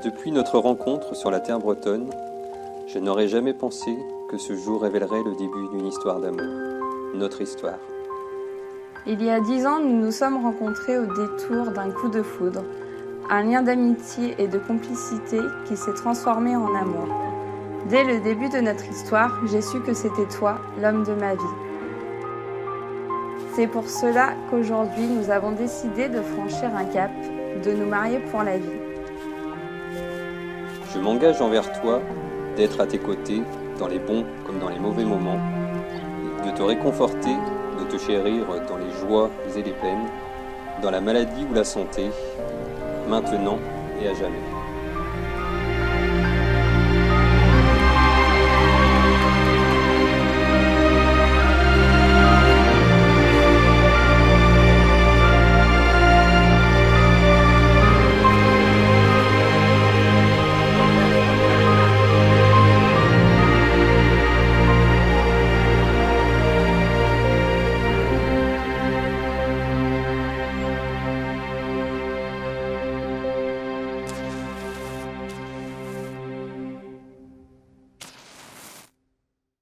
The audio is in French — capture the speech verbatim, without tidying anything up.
Depuis notre rencontre sur la terre bretonne, je n'aurais jamais pensé que ce jour révélerait le début d'une histoire d'amour, notre histoire. Il y a dix ans, nous nous sommes rencontrés au détour d'un coup de foudre, un lien d'amitié et de complicité qui s'est transformé en amour. Dès le début de notre histoire, j'ai su que c'était toi, l'homme de ma vie. C'est pour cela qu'aujourd'hui, nous avons décidé de franchir un cap, de nous marier pour la vie. Je m'engage envers toi d'être à tes côtés, dans les bons comme dans les mauvais moments, de te réconforter, de te chérir dans les joies et les peines, dans la maladie ou la santé, maintenant et à jamais.